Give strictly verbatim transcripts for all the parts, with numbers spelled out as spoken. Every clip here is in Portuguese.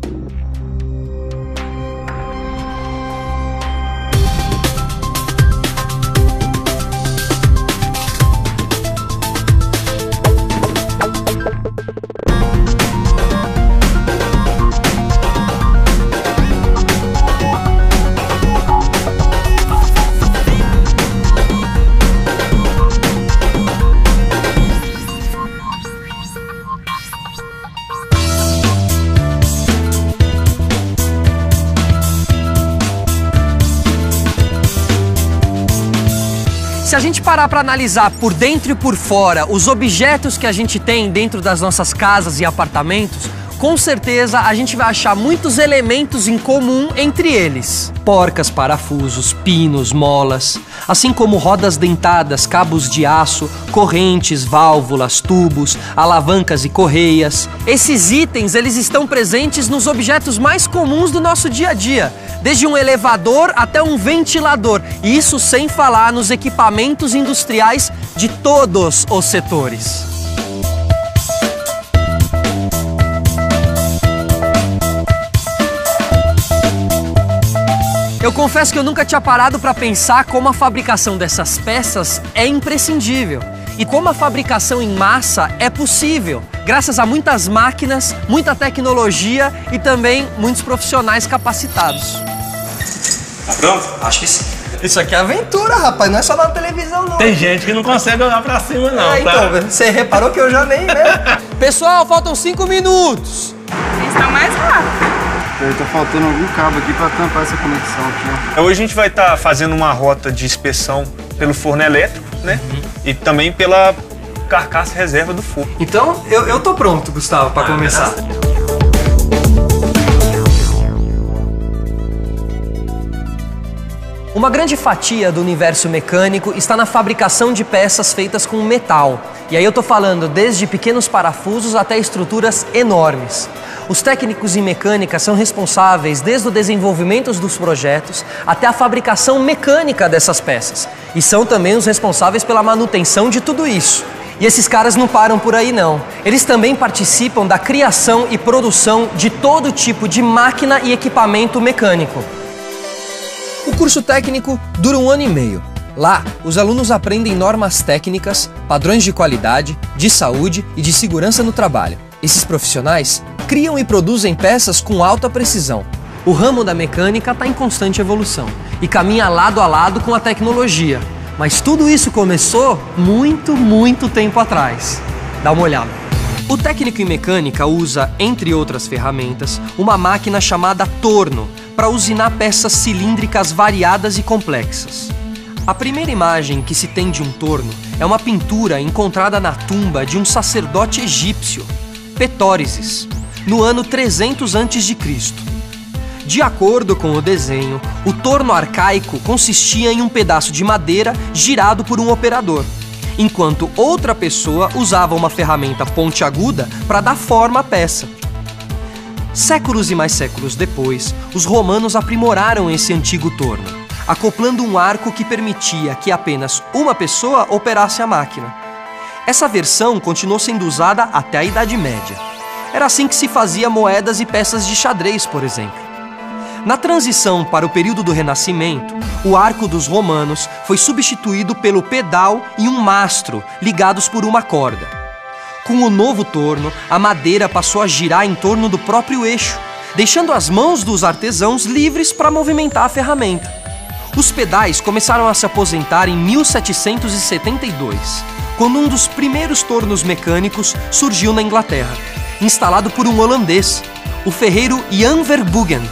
Se a gente parar para analisar por dentro e por fora os objetos que a gente tem dentro das nossas casas e apartamentos, com certeza a gente vai achar muitos elementos em comum entre eles. Porcas, parafusos, pinos, molas, assim como rodas dentadas, cabos de aço, correntes, válvulas, tubos, alavancas e correias. Esses itens, eles estão presentes nos objetos mais comuns do nosso dia a dia, desde um elevador até um ventilador, e isso sem falar nos equipamentos industriais de todos os setores. Eu confesso que eu nunca tinha parado para pensar como a fabricação dessas peças é imprescindível e como a fabricação em massa é possível, graças a muitas máquinas, muita tecnologia e também muitos profissionais capacitados. Tá pronto? Acho que sim. Isso aqui é aventura, rapaz, não é só na televisão não. Tem gente que não consegue olhar pra cima não, é, tá? Então, você reparou que eu já nem, né? Pessoal, faltam cinco minutos. Eles estão mais rápidos. Tá faltando algum cabo aqui para tampar essa conexão aqui, ó. Hoje a gente vai estar tá fazendo uma rota de inspeção pelo forno elétrico, né? Uhum. E também pela carcaça reserva do forno. Então, eu, eu tô pronto, Gustavo, para ah, começar. Uma grande fatia do universo mecânico está na fabricação de peças feitas com metal. E aí eu tô falando desde pequenos parafusos até estruturas enormes. Os técnicos em mecânica são responsáveis desde o desenvolvimento dos projetos até a fabricação mecânica dessas peças. E são também os responsáveis pela manutenção de tudo isso. E esses caras não param por aí não. Eles também participam da criação e produção de todo tipo de máquina e equipamento mecânico. O curso técnico dura um ano e meio. Lá, os alunos aprendem normas técnicas, padrões de qualidade, de saúde e de segurança no trabalho. Esses profissionais criam e produzem peças com alta precisão. O ramo da mecânica está em constante evolução e caminha lado a lado com a tecnologia. Mas tudo isso começou muito, muito tempo atrás. Dá uma olhada. O técnico em mecânica usa, entre outras ferramentas, uma máquina chamada torno para usinar peças cilíndricas variadas e complexas. A primeira imagem que se tem de um torno é uma pintura encontrada na tumba de um sacerdote egípcio, Petórises, no ano trezentos antes de Cristo. De acordo com o desenho, o torno arcaico consistia em um pedaço de madeira girado por um operador, enquanto outra pessoa usava uma ferramenta pontiaguda para dar forma à peça. Séculos e mais séculos depois, os romanos aprimoraram esse antigo torno, acoplando um arco que permitia que apenas uma pessoa operasse a máquina. Essa versão continuou sendo usada até a Idade Média. Era assim que se fazia moedas e peças de xadrez, por exemplo. Na transição para o período do Renascimento, o arco dos romanos foi substituído pelo pedal e um mastro ligados por uma corda. Com o novo torno, a madeira passou a girar em torno do próprio eixo, deixando as mãos dos artesãos livres para movimentar a ferramenta. Os pedais começaram a se aposentar em mil setecentos e setenta e dois, quando um dos primeiros tornos mecânicos surgiu na Inglaterra, instalado por um holandês, o ferreiro Jan Verbruggen.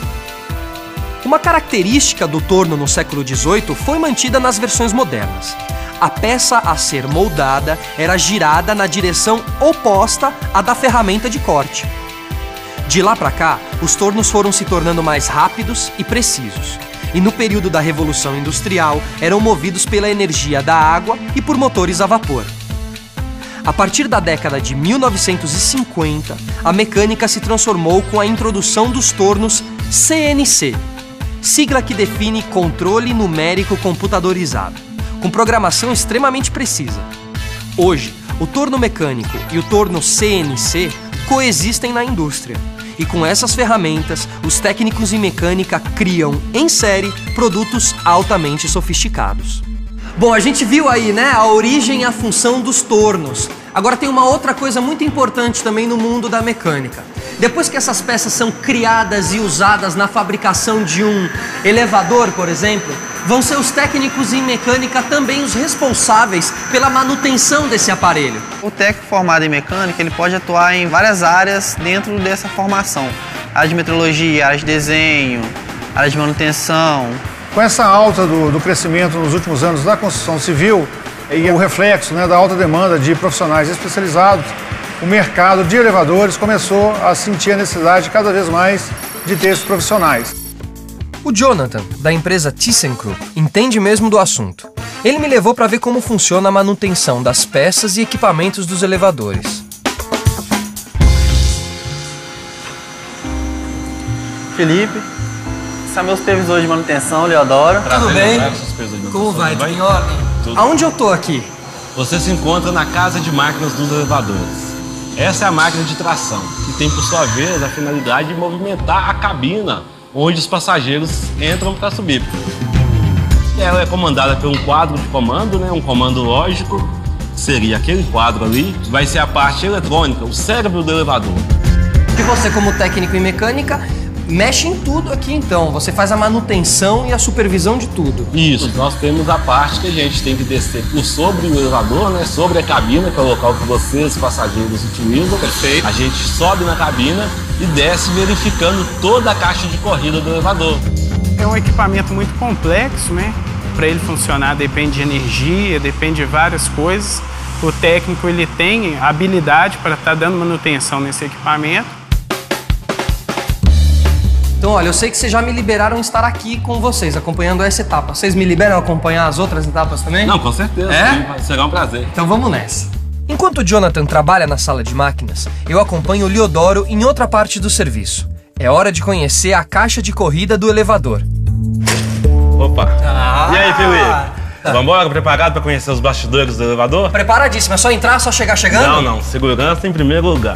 Uma característica do torno no século dezoito foi mantida nas versões modernas. A peça a ser moldada era girada na direção oposta à da ferramenta de corte. De lá para cá, os tornos foram se tornando mais rápidos e precisos. E no período da Revolução Industrial, eram movidos pela energia da água e por motores a vapor. A partir da década de mil novecentos e cinquenta, a mecânica se transformou com a introdução dos tornos C N C, sigla que define Controle Numérico Computadorizado, com programação extremamente precisa. Hoje, o torno mecânico e o torno C N C coexistem na indústria, E com essas ferramentas, os técnicos em mecânica criam, em série, produtos altamente sofisticados. Bom, a gente viu aí, né, a origem e a função dos tornos. Agora tem uma outra coisa muito importante também no mundo da mecânica. Depois que essas peças são criadas e usadas na fabricação de um elevador, por exemplo, vão ser os técnicos em mecânica também os responsáveis pela manutenção desse aparelho. O técnico formado em mecânica, ele pode atuar em várias áreas dentro dessa formação. Área de metrologia, área de desenho, área de manutenção. Com essa alta do, do crescimento nos últimos anos da construção civil e o reflexo, né, da alta demanda de profissionais especializados, o mercado de elevadores começou a sentir a necessidade cada vez mais de ter esses profissionais. O Jonathan, da empresa ThyssenKrupp, entende mesmo do assunto. Ele me levou para ver como funciona a manutenção das peças e equipamentos dos elevadores. Felipe, são meus supervisores de manutenção, Leodoro. Tudo bem? Como vai? Tudo em ordem? Tudo. Aonde eu tô aqui? Você se encontra na casa de máquinas dos elevadores. Essa é a máquina de tração, que tem, por sua vez, a finalidade de movimentar a cabina onde os passageiros entram para subir. Ela é comandada por um quadro de comando, né? Um comando lógico, que seria aquele quadro ali, que vai ser a parte eletrônica, o cérebro do elevador. E você, como técnico em mecânica, mexe em tudo aqui então, você faz a manutenção e a supervisão de tudo. Isso, nós temos a parte que a gente tem que descer por sobre o elevador, né, sobre a cabina, que é o local que vocês, passageiros, utilizam. Perfeito. A gente sobe na cabina e desce verificando toda a caixa de corrida do elevador. É um equipamento muito complexo, né? Para ele funcionar depende de energia, depende de várias coisas. O técnico ele tem habilidade para estar dando manutenção nesse equipamento. Então, olha, eu sei que vocês já me liberaram estar aqui com vocês, acompanhando essa etapa. Vocês me liberam acompanhar as outras etapas também? Não, com certeza. É? Sim, será um prazer. Então vamos nessa. Enquanto o Jonathan trabalha na sala de máquinas, eu acompanho o Leodoro em outra parte do serviço. É hora de conhecer a caixa de corrida do elevador. Opa! Ah, e aí, Felipe? Vambora, preparado para conhecer os bastidores do elevador? Preparadíssimo, é só entrar, só chegar chegando? Não, não. Segurança em primeiro lugar.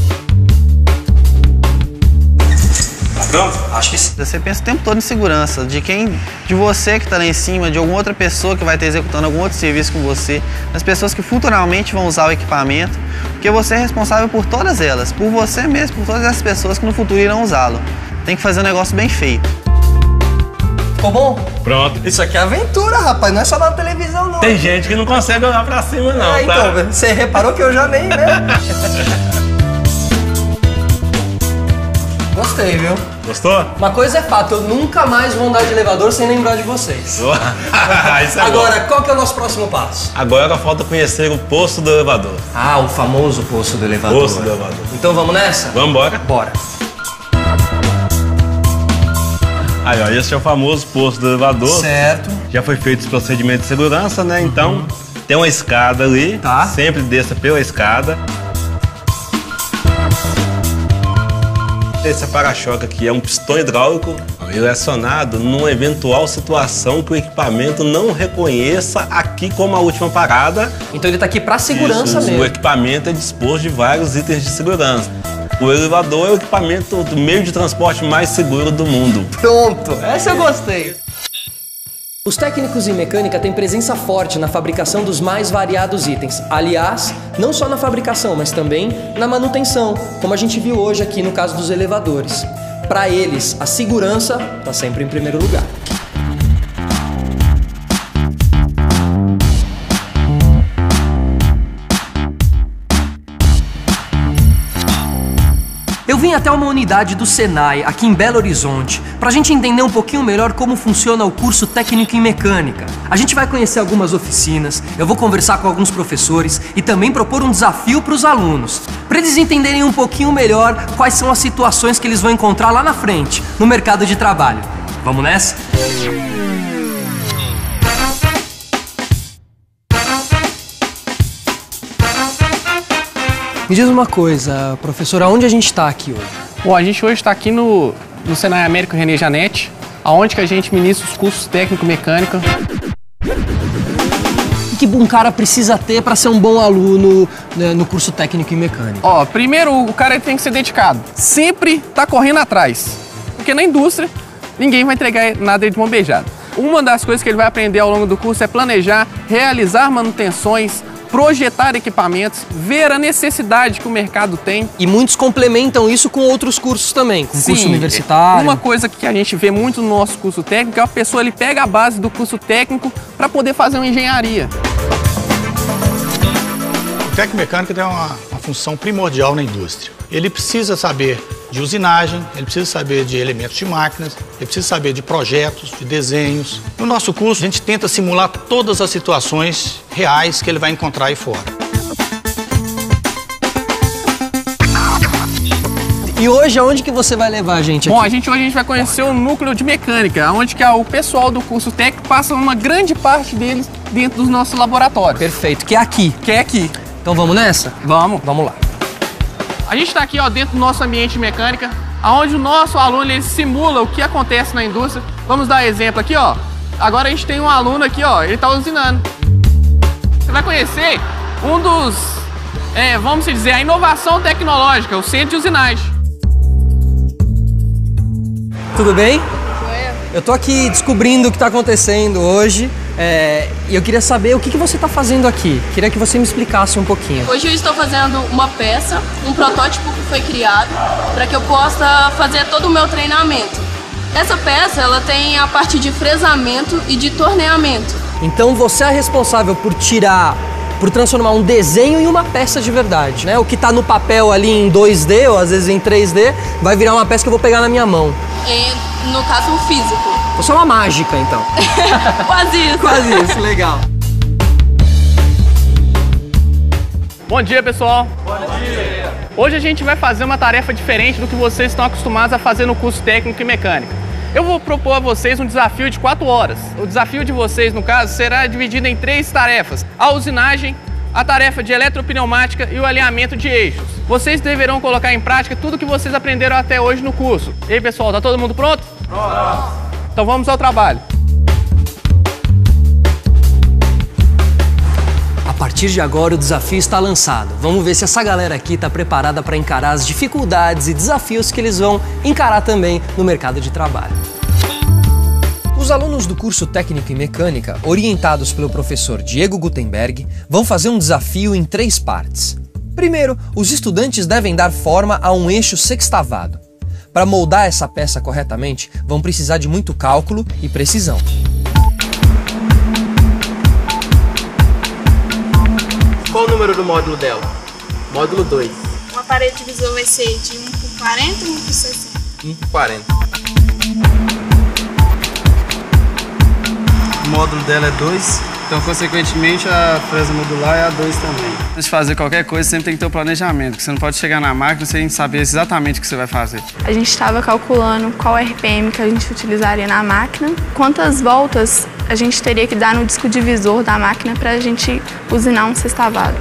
Pronto? Acho que sim. Você pensa o tempo todo em segurança, de quem, de você que está lá em cima, de alguma outra pessoa que vai estar executando algum outro serviço com você, das pessoas que futuramente vão usar o equipamento, porque você é responsável por todas elas, por você mesmo, por todas as pessoas que no futuro irão usá-lo. Tem que fazer um negócio bem feito. Ficou bom? Pronto. Isso aqui é aventura, rapaz, não é só na televisão não. Tem gente que não consegue olhar pra cima não, ah, tá? Então, você reparou que eu já nem, né? Gostei, viu? Gostou? Uma coisa é fato, eu nunca mais vou andar de elevador sem lembrar de vocês. Isso é Agora, bom. qual que é o nosso próximo passo? Agora falta conhecer o poço do elevador. Ah, o famoso poço do elevador. Poço do elevador. Então vamos nessa? Vamos embora? Bora. Aí, ó, esse é o famoso poço do elevador. Certo. Já foi feito os procedimentos de segurança, né? Então, uhum. Tem uma escada ali. Tá. Sempre desça pela escada. Esse para-choque aqui é um pistão hidráulico, ele é acionado numa eventual situação que o equipamento não reconheça aqui como a última parada. Então ele está aqui para segurança Isso, mesmo. O equipamento é disposto de vários itens de segurança. O elevador é o equipamento do meio de transporte mais seguro do mundo. Pronto, essa eu gostei. Os técnicos em mecânica têm presença forte na fabricação dos mais variados itens. Aliás, não só na fabricação, mas também na manutenção, como a gente viu hoje aqui no caso dos elevadores. Para eles, a segurança está sempre em primeiro lugar. Eu vim até uma unidade do Senai, aqui em Belo Horizonte, para a gente entender um pouquinho melhor como funciona o curso técnico em mecânica. A gente vai conhecer algumas oficinas, eu vou conversar com alguns professores e também propor um desafio para os alunos, para eles entenderem um pouquinho melhor quais são as situações que eles vão encontrar lá na frente, no mercado de trabalho. Vamos nessa? Me diz uma coisa, professor, aonde a gente está aqui hoje? Bom, a gente hoje está aqui no, no Senai Américo René Janete, aonde que a gente ministra os cursos técnico-mecânica. que, que um cara precisa ter para ser um bom aluno, né, no curso técnico em mecânica? Ó, primeiro o cara tem que ser dedicado. Sempre tá correndo atrás. Porque na indústria, ninguém vai entregar nada de mão beijada. Uma das coisas que ele vai aprender ao longo do curso é planejar, realizar manutenções, projetar equipamentos, ver a necessidade que o mercado tem. E muitos complementam isso com outros cursos também, com Sim, curso universitário. Uma coisa que a gente vê muito no nosso curso técnico é a pessoa ele pega a base do curso técnico para poder fazer uma engenharia. O técnico mecânico tem uma, uma função primordial na indústria. Ele precisa saber de usinagem, ele precisa saber de elementos de máquinas, ele precisa saber de projetos, de desenhos. No nosso curso, a gente tenta simular todas as situações reais que ele vai encontrar aí fora. E hoje, aonde que você vai levar a gente aqui? Bom, a gente, hoje a gente vai conhecer o núcleo de mecânica, onde que o pessoal do curso técnico passa uma grande parte deles dentro dos nossos laboratórios. Perfeito, que é aqui. Que é aqui. Então vamos nessa? Vamos. Vamos lá. A gente está aqui ó, dentro do nosso ambiente de mecânica, onde o nosso aluno ele simula o que acontece na indústria. Vamos dar exemplo aqui, ó. Agora a gente tem um aluno aqui, ó, ele está usinando. Você vai conhecer um dos, é, vamos dizer, a inovação tecnológica, o centro de usinagem. Tudo bem? Eu tô aqui descobrindo o que está acontecendo hoje, é, e eu queria saber o que, que você está fazendo aqui. Queria que você me explicasse um pouquinho. Hoje eu estou fazendo uma peça, um protótipo que foi criado para que eu possa fazer todo o meu treinamento. Essa peça ela tem a parte de fresamento e de torneamento. Então você é responsável por tirar, por transformar um desenho em uma peça de verdade, né? O que está no papel ali em dois D ou às vezes em três D vai virar uma peça que eu vou pegar na minha mão. E, no caso, o físico. Você é uma mágica, então. Quase isso. Quase isso, legal. Bom dia, pessoal. Bom dia. Hoje a gente vai fazer uma tarefa diferente do que vocês estão acostumados a fazer no curso técnico em mecânica. Eu vou propor a vocês um desafio de quatro horas. O desafio de vocês, no caso, será dividido em três tarefas. A usinagem, a tarefa de eletropneumática e o alinhamento de eixos. Vocês deverão colocar em prática tudo que vocês aprenderam até hoje no curso. E aí, pessoal, tá todo mundo pronto? Pronto. Então vamos ao trabalho. A partir de agora o desafio está lançado. Vamos ver se essa galera aqui está preparada para encarar as dificuldades e desafios que eles vão encarar também no mercado de trabalho. Os alunos do curso técnico em mecânica, orientados pelo professor Diego Gutenberg, vão fazer um desafio em três partes. Primeiro, os estudantes devem dar forma a um eixo sextavado. Para moldar essa peça corretamente, vão precisar de muito cálculo e precisão. Qual o número do módulo dela? Módulo dois. O aparelho divisor vai ser de um por quarenta e um por sessenta. um por quarenta. O módulo dela é dois, então consequentemente a fresa modular é a dois também. Antes de fazer qualquer coisa, sempre tem que ter um planejamento, porque você não pode chegar na máquina sem saber exatamente o que você vai fazer. A gente estava calculando qual R P M que a gente utilizaria na máquina, quantas voltas a gente teria que dar no disco divisor da máquina para a gente usinar um sextavado.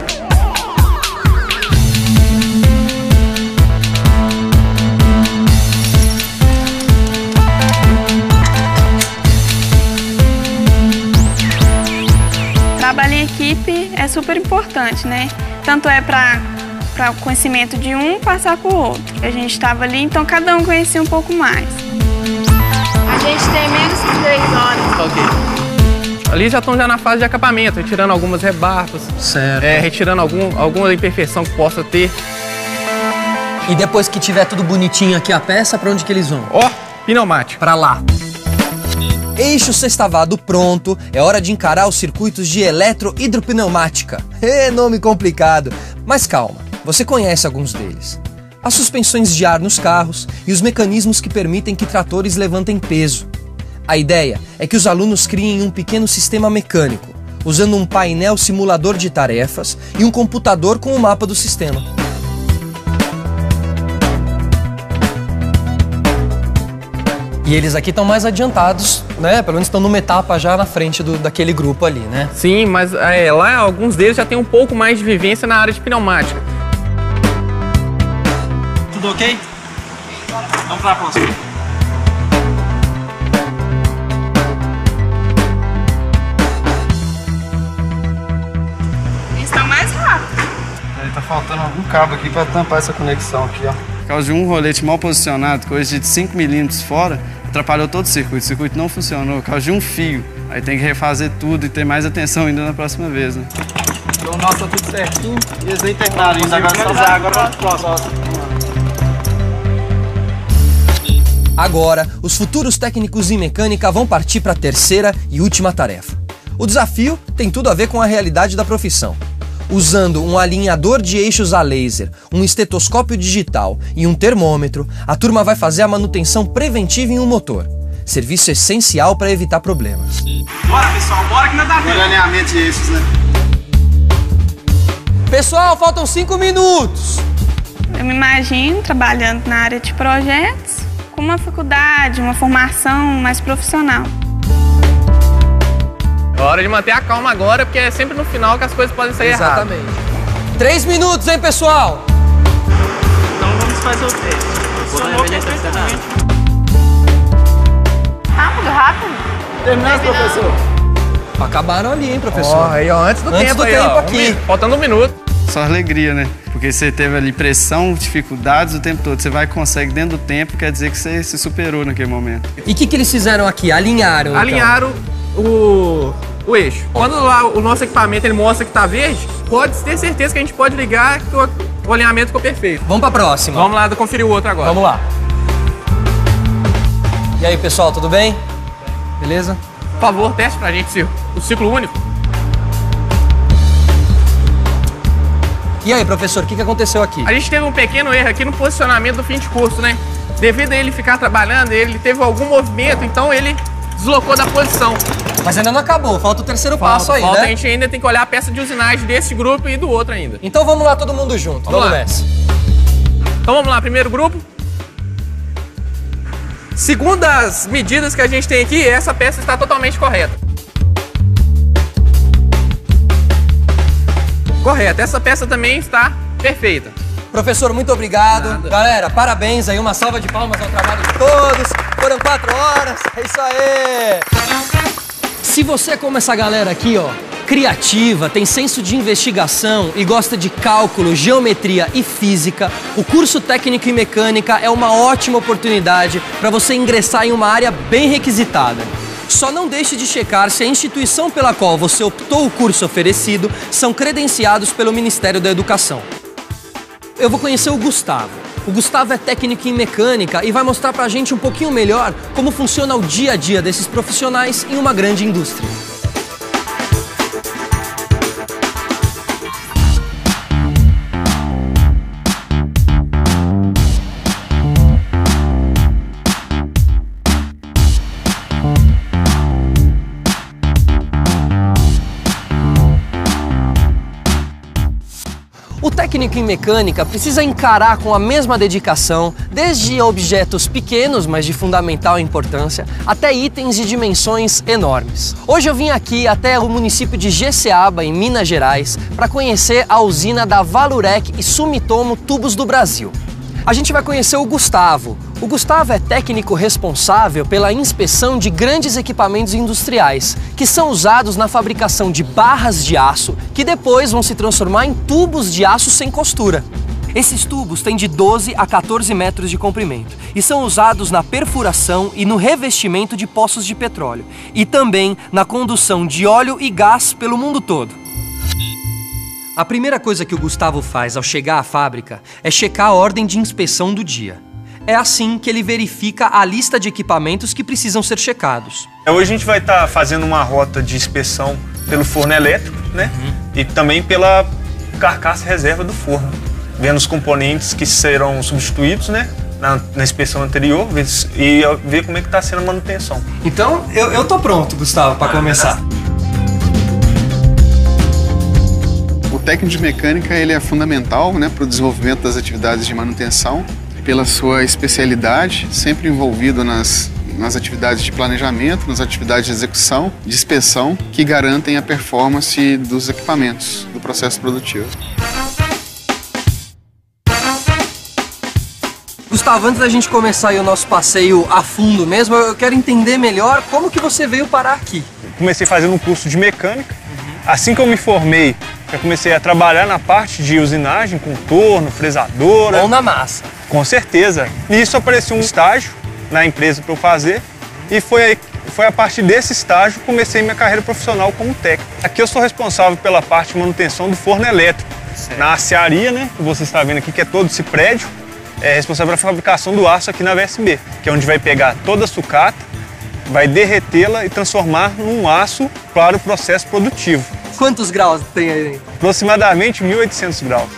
Trabalho em equipe é super importante, né? Tanto é para para o conhecimento de um passar para o outro. A gente estava ali, então cada um conhecia um pouco mais. A gente tem menos que três horas. Ok. Ali já estão já na fase de acabamento, retirando algumas rebarpas, certo. É, retirando algum, alguma imperfeição que possa ter. E depois que tiver tudo bonitinho aqui a peça, para onde que eles vão? Ó, pneumático. Para lá. Eixo sextavado pronto, é hora de encarar os circuitos de eletrohidropneumática. É nome complicado, mas calma, você conhece alguns deles. As suspensões de ar nos carros e os mecanismos que permitem que tratores levantem peso. A ideia é que os alunos criem um pequeno sistema mecânico, usando um painel simulador de tarefas e um computador com o mapa do sistema. E eles aqui estão mais adiantados, né? Pelo menos estão numa etapa já na frente do, daquele grupo ali, né? Sim, mas é, lá alguns deles já têm um pouco mais de vivência na área de pneumática. Tudo ok? Vamos para a próxima. faltando algum cabo aqui para tampar essa conexão aqui, ó. Por causa de um rolete mal posicionado, coisa de cinco milímetros fora, atrapalhou todo o circuito. O circuito não funcionou, por causa de um fio. Aí tem que refazer tudo e ter mais atenção ainda na próxima vez, né? Então o nosso tá tudo certinho e eles nem terminaram ainda. Agora só usar agora o próximo. Agora, os futuros técnicos em mecânica vão partir para a terceira e última tarefa. O desafio tem tudo a ver com a realidade da profissão. Usando um alinhador de eixos a laser, um estetoscópio digital e um termômetro, a turma vai fazer a manutenção preventiva em um motor. Serviço essencial para evitar problemas. Bora, pessoal, bora que não dá tempo. Alinhamento de eixos, né? Pessoal, faltam cinco minutos. Eu me imagino trabalhando na área de projetos, com uma faculdade, uma formação mais profissional. É hora de manter a calma agora, porque é sempre no final que as coisas podem sair erradas. Exatamente. Três minutos, hein, pessoal? Então vamos fazer o teste. Funcionou perfeitamente. Ah, muito rápido. Terminasse, professor? Acabaram ali, hein, professor? Ó, aí, ó, antes do antes tempo do aí, tempo ó, aqui. Um, faltando um minuto. Só alegria, né? Porque você teve ali pressão, dificuldades o tempo todo. Você vai e consegue dentro do tempo, quer dizer que você se superou naquele momento. E o que, que eles fizeram aqui? Alinharam, então? Alinharam o, o eixo. Quando lá o nosso equipamento ele mostra que está verde, pode ter certeza que a gente pode ligar que o, o alinhamento ficou perfeito. Vamos para a próxima. Vamos lá conferir o outro agora. Vamos lá. E aí, pessoal, tudo bem? Beleza? Por favor, teste pra gente o ciclo único. E aí, professor, o que, que aconteceu aqui? A gente teve um pequeno erro aqui no posicionamento do fim de curso, né? Devido a ele ficar trabalhando, ele teve algum movimento, então ele deslocou da posição. Mas ainda não acabou, falta o terceiro Falta, passo aí, falta, né? A gente ainda tem que olhar a peça de usinagem desse grupo e do outro ainda. Então vamos lá, todo mundo junto. Vamos, vamos lá. nessa. Então vamos lá, primeiro grupo. Segundo as medidas que a gente tem aqui, essa peça está totalmente correta. Correta, essa peça também está perfeita. Professor, muito obrigado. Nada. Galera, parabéns aí, uma salva de palmas ao trabalho de todos. Foram quatro horas, é isso aí. Se você é como essa galera aqui, ó, criativa, tem senso de investigação e gosta de cálculo, geometria e física, o curso técnico em mecânica é uma ótima oportunidade para você ingressar em uma área bem requisitada. Só não deixe de checar se a instituição pela qual você optou o curso oferecido são credenciados pelo Ministério da Educação. Eu vou conhecer o Gustavo. O Gustavo é técnico em mecânica e vai mostrar pra gente um pouquinho melhor como funciona o dia a dia desses profissionais em uma grande indústria. O técnico em mecânica precisa encarar com a mesma dedicação, desde objetos pequenos, mas de fundamental importância, até itens de dimensões enormes. Hoje eu vim aqui até o município de Jeceaba, em Minas Gerais, para conhecer a usina da Valurec e Sumitomo Tubos do Brasil. A gente vai conhecer o Gustavo. O Gustavo é técnico responsável pela inspeção de grandes equipamentos industriais, que são usados na fabricação de barras de aço, que depois vão se transformar em tubos de aço sem costura. Esses tubos têm de doze a quatorze metros de comprimento e são usados na perfuração e no revestimento de poços de petróleo, e também na condução de óleo e gás pelo mundo todo. A primeira coisa que o Gustavo faz ao chegar à fábrica é checar a ordem de inspeção do dia. É assim que ele verifica a lista de equipamentos que precisam ser checados. Hoje a gente vai estar tá fazendo uma rota de inspeção pelo forno elétrico, né? Uhum. E também pela carcaça reserva do forno. Vendo os componentes que serão substituídos, né? Na, na inspeção anterior ver, e ver como é que está sendo a manutenção. Então, eu, eu tô pronto, Gustavo, para começar. O técnico de mecânica ele é fundamental, né, para o desenvolvimento das atividades de manutenção, pela sua especialidade, sempre envolvido nas, nas atividades de planejamento, nas atividades de execução, de inspeção, que garantem a performance dos equipamentos, do processo produtivo. Gustavo, antes da gente começar aí o nosso passeio a fundo mesmo, eu quero entender melhor como que você veio parar aqui. Comecei fazendo um curso de mecânica. Uhum. Assim que eu me formei, Já comecei a trabalhar na parte de usinagem, com torno, fresadora. Mão na massa. Com certeza. E isso apareceu um estágio na empresa para eu fazer e foi, aí, foi a partir desse estágio que comecei minha carreira profissional como técnico. Aqui eu sou responsável pela parte de manutenção do forno elétrico. Certo. Na aciaria, né, que você está vendo aqui, que é todo esse prédio, é responsável pela fabricação do aço aqui na V S B, que é onde vai pegar toda a sucata, vai derretê-la e transformar num aço para o processo produtivo. Quantos graus tem aí? Aproximadamente mil e oitocentos graus.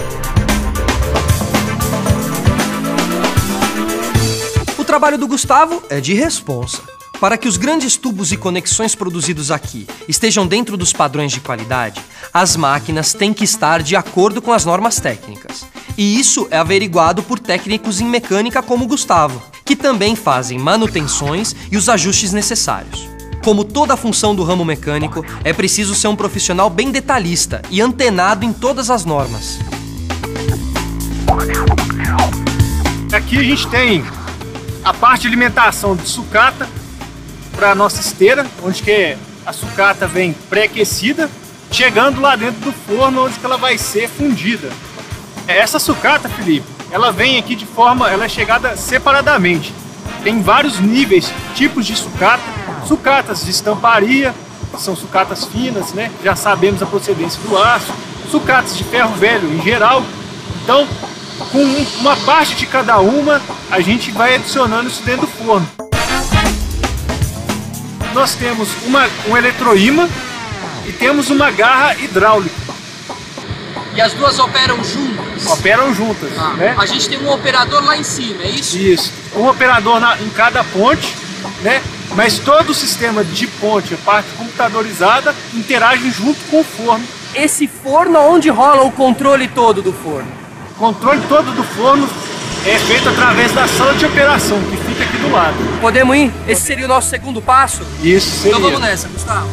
O trabalho do Gustavo é de responsa. Para que os grandes tubos e conexões produzidos aqui estejam dentro dos padrões de qualidade, as máquinas têm que estar de acordo com as normas técnicas. E isso é averiguado por técnicos em mecânica como o Gustavo, que também fazem manutenções e os ajustes necessários. Como toda função do ramo mecânico, é preciso ser um profissional bem detalhista e antenado em todas as normas. Aqui a gente tem a parte de alimentação de sucata para a nossa esteira, onde que a sucata vem pré-aquecida, chegando lá dentro do forno, onde que ela vai ser fundida. Essa sucata, Felipe, ela vem aqui de forma, ela é chegada separadamente. Tem vários níveis, tipos de sucata, sucatas de estamparia, são sucatas finas, né? Já sabemos a procedência do aço, sucatas de ferro velho em geral. Então, com uma parte de cada uma, a gente vai adicionando isso dentro do forno. Nós temos uma, um eletroímã e temos uma garra hidráulica. E as duas operam juntas? Operam juntas, ah, né? A gente tem um operador lá em cima, é isso? Isso. Um operador na, em cada ponte, né? Mas todo o sistema de ponte, a parte computadorizada, interage junto com o forno. Esse forno, onde rola o controle todo do forno? O controle todo do forno é feito através da sala de operação, que fica aqui do lado. Podemos ir? Esse seria o nosso segundo passo? Isso, seria. Então vamos nessa, Gustavo.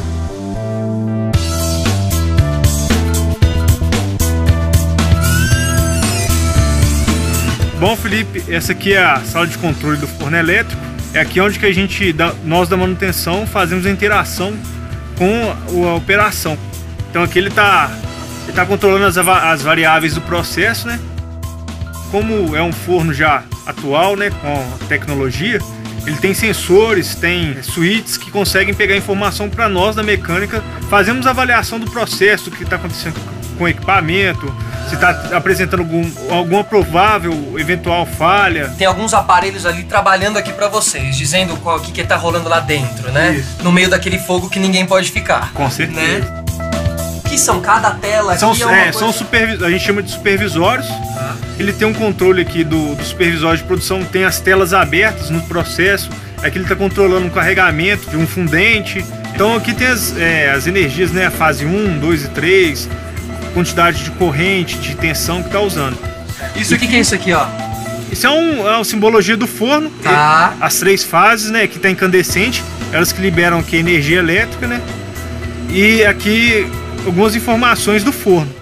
Bom, Felipe, essa aqui é a sala de controle do forno elétrico. É aqui onde que a gente, nós da manutenção, fazemos a interação com a operação. Então aqui ele está ele tá controlando as, as variáveis do processo, né? Como é um forno já atual, né, com tecnologia, ele tem sensores, tem suítes que conseguem pegar informação para nós da mecânica. Fazemos a avaliação do processo, o que está acontecendo com o equipamento, se está apresentando algum, alguma provável eventual falha. Tem alguns aparelhos ali trabalhando aqui para vocês, dizendo o que que tá rolando lá dentro, né? Isso. No meio daquele fogo que ninguém pode ficar. Com certeza. Né? Que são cada tela são, aqui? É, é são supervis... a gente chama de supervisórios. Ah. Ele tem um controle aqui do, do supervisório de produção, tem as telas abertas no processo. Aqui ele está controlando o carregamento de um fundente. Então aqui tem as, é, as energias, né? A fase um, dois e três, quantidade de corrente, de tensão que está usando. Isso aqui, que é isso aqui, ó? Isso é, um, é uma simbologia do forno. Tá. As três fases, né? Que está incandescente, elas que liberam aqui energia elétrica, né? E aqui algumas informações do forno.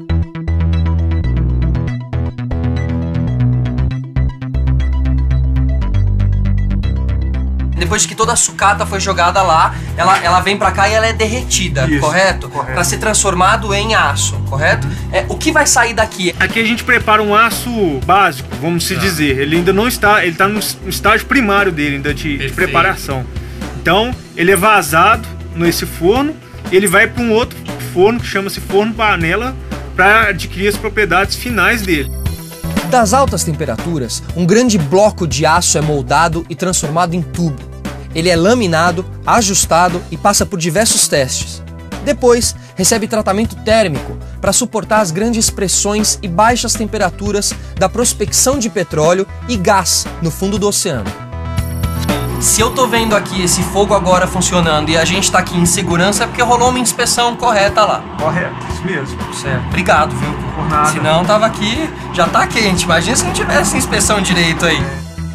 Depois que toda a sucata foi jogada lá, ela, ela vem pra cá e ela é derretida, isso, correto? Correto. Pra ser transformado em aço, correto? É, o que vai sair daqui? Aqui a gente prepara um aço básico, vamos se dizer. Ele ainda não está, ele está no estágio primário dele, ainda de, de preparação. Então, ele é vazado nesse forno, ele vai para um outro forno que chama-se forno panela para adquirir as propriedades finais dele. Das altas temperaturas, um grande bloco de aço é moldado e transformado em tubo. Ele é laminado, ajustado e passa por diversos testes. Depois, recebe tratamento térmico para suportar as grandes pressões e baixas temperaturas da prospecção de petróleo e gás no fundo do oceano. Se eu tô vendo aqui esse fogo agora funcionando e a gente tá aqui em segurança é porque rolou uma inspeção correta lá. Correto, isso mesmo. Certo. Obrigado, viu? Por nada. Senão tava aqui, já tá quente. Imagina se não tivesse inspeção direito aí.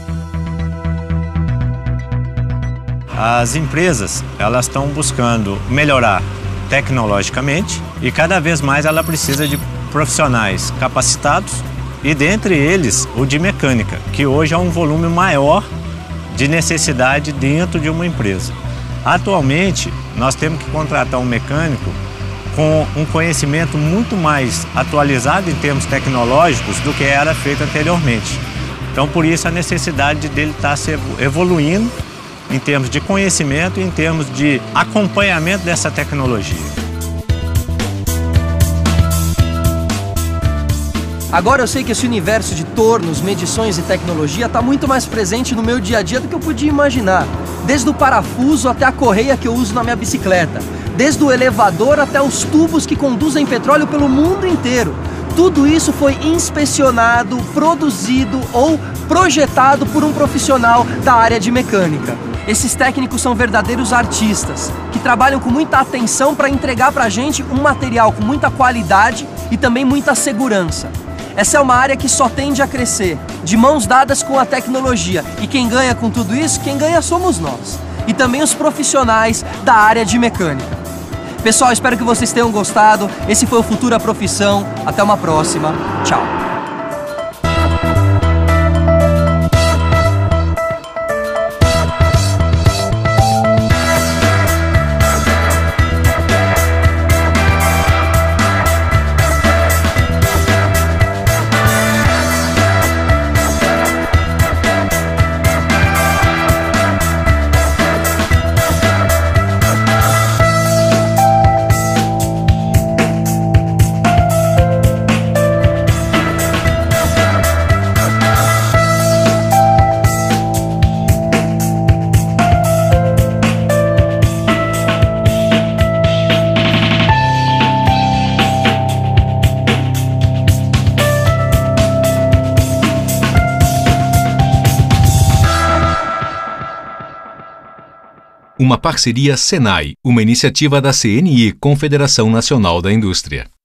As empresas, elas estão buscando melhorar tecnologicamente e cada vez mais ela precisa de profissionais capacitados e dentre eles o de mecânica, que hoje é um volume maior de necessidade dentro de uma empresa. Atualmente, nós temos que contratar um mecânico com um conhecimento muito mais atualizado em termos tecnológicos do que era feito anteriormente. Então, por isso, a necessidade dele estar se evoluindo em termos de conhecimento e em termos de acompanhamento dessa tecnologia. Agora eu sei que esse universo de tornos, medições e tecnologia está muito mais presente no meu dia a dia do que eu podia imaginar. Desde o parafuso até a correia que eu uso na minha bicicleta. Desde o elevador até os tubos que conduzem petróleo pelo mundo inteiro. Tudo isso foi inspecionado, produzido ou projetado por um profissional da área de mecânica. Esses técnicos são verdadeiros artistas, que trabalham com muita atenção para entregar para a gente um material com muita qualidade e também muita segurança. Essa é uma área que só tende a crescer, de mãos dadas com a tecnologia. E quem ganha com tudo isso, quem ganha somos nós. E também os profissionais da área de mecânica. Pessoal, espero que vocês tenham gostado. Esse foi o Futura Profissão. Até uma próxima. Tchau. Uma parceria Senai, uma iniciativa da C N I, Confederação Nacional da Indústria.